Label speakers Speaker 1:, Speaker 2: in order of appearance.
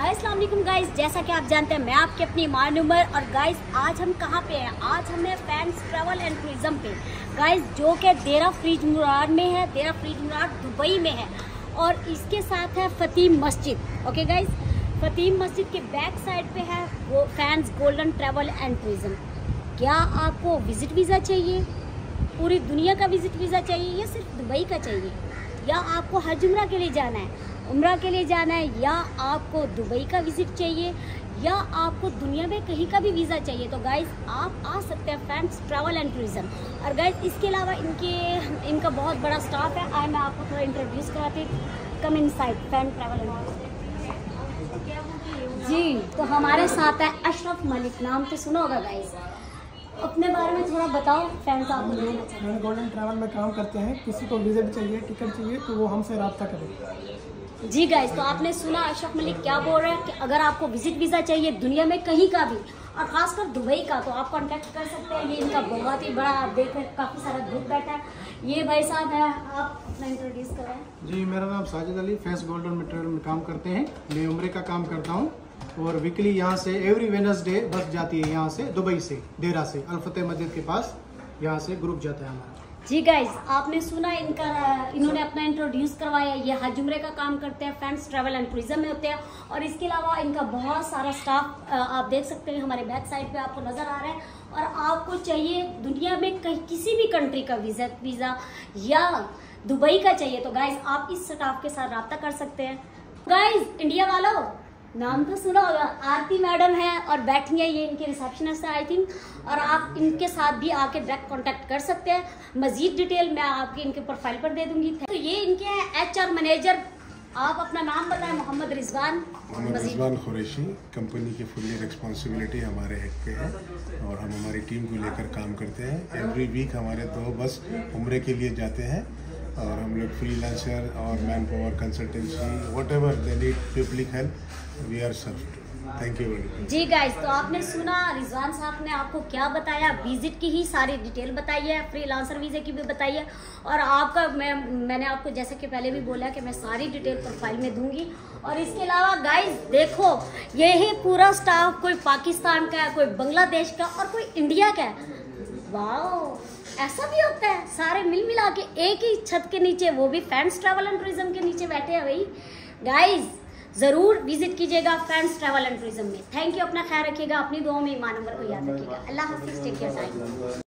Speaker 1: अस्सलाम वालेकुम गाइस, जैसा कि आप जानते हैं मैं आपके अपनी ईमान उमर। और गाइस आज हम कहाँ पे हैं? आज हमें फैंस ट्रैवल एंड टूरिज्म पे गाइस, जो कि देरा फ्रीज मुराद में है। देरा फ्रीज मुराद दुबई में है और इसके साथ है फतीम मस्जिद। ओके गाइस, फतीम मस्जिद के बैक साइड पे है वो fans golden travel and tourism. क्या आपको विजिट वीज़ा चाहिए? पूरी दुनिया का विजिट वीज़ा चाहिए या सिर्फ दुबई का चाहिए? या आपको हज उम्रा के लिए जाना है, उम्रा के लिए जाना है, या आपको दुबई का विजिट चाहिए, या आपको दुनिया में कहीं का भी वीज़ा चाहिए, तो गाइस आप आ सकते हैं फैंस ट्रैवल एंड टूरिज्म। और गाइस इसके अलावा इनका बहुत बड़ा स्टाफ है। आज मैं आपको थोड़ा इंट्रोड्यूस कराती हूँ। Come inside fan travel and tourism ji. तो हमारे साथ है अशरफ मलिक, नाम तो सुना होगा गाइस। अपने बारे में थोड़ा बताओ, फैंस आपको जानना चाहते हैं।
Speaker 2: गोल्डन ट्रैवल में काम करते हैं। किसी को विजिट चाहिए, टिकट चाहिए तो वो हमसे रब्ता करें।
Speaker 1: जी गाइस, तो आपने सुना अशरफ मलिक क्या बोल रहे हैं कि अगर आपको विजिट वीज़ा चाहिए दुनिया में कहीं का भी और खासकर दुबई का, तो आप कांटेक्ट कर सकते हैं। ये इनका बहुत ही बड़ा, आप देख रहे काफ़ी सारा ग्रुप बैठा है। ये भाई साहब है, आप अपना इंट्रोड्यूस करें।
Speaker 2: जी, मेरा नाम साजिद अली, फैंस गोल्डन में ट्रैवल में काम करते हैं। मैं उम्रे का काम करता हूँ और वीकली यहाँ से एवरी वेडनेसडे बस जाती है, यहाँ से दुबई से, देरा से अल फतेह मस्जिद के पास, यहाँ से ग्रुप जाता है हमारा। जी
Speaker 1: गाइज, आपने सुना इन्होंने अपना इंट्रोड्यूस करवाया। ये हज उम्रे का काम करते हैं, फैंस ट्रैवल एंड टूरिज्म में होते हैं। और इसके अलावा इनका बहुत सारा स्टाफ आप देख सकते हैं, हमारे बैक साइड पे आपको नजर आ रहा है। और आपको चाहिए दुनिया में कहीं किसी भी कंट्री का वीज़ा या दुबई का चाहिए, तो गाइज आप इस स्टाफ के साथ रब्ता कर सकते हैं। गाइज इंडिया वालों, नाम तो सुना होगा, आरती मैडम है और बैठी है, ये इनके रिसेप्शनिस्ट है आई थिंक। और आप इनके साथ भी आके डायरेक्ट कांटेक्ट कर सकते हैं। मजीद डिटेल मैं आपके इनके प्रोफाइल पर दे दूंगी। तो ये इनके हैं HR मैनेजर। आप अपना नाम बताएं। मोहम्मद रिजवान
Speaker 3: कुरैशी। कंपनी की फुल्ली रिस्पॉन्सिबिलिटी हमारे हेड पे है और हम हमारी टीम को लेकर काम करते हैं। एवरी वीक हमारे 2 बस उम्रे के लिए जाते हैं और हम लोग फ्रीलांसर और man power consultancy whatever they need public help we are served. Thank you very much.
Speaker 1: जी गाइस, तो आपने सुना रिजवान साहब ने आपको क्या बताया, विजिट की ही सारी डिटेल बताई है, फ्रीलांसर वीज़े की भी बताई है। और आपका मैंने आपको जैसे कि पहले भी बोला कि मैं सारी डिटेल प्रोफाइल में दूंगी। और इसके अलावा गाइस देखो, यही पूरा स्टाफ कोई पाकिस्तान का है, कोई बांग्लादेश का और कोई इंडिया का है। वाह, ऐसा भी होता है। सारे मिल मिला के एक ही छत के नीचे, वो भी फैंस ट्रैवल एंड टूरिज्म के नीचे बैठे हैं भाई। गाइस जरूर विजिट कीजिएगा फैंस ट्रैवल एंड टूरिज्म में। थैंक यू, अपना ख्याल रखिएगा, अपनी दुआओं में ईमान नंबर को याद रखिएगा। अल्लाह हाफिज, टेक केयर, टाइम।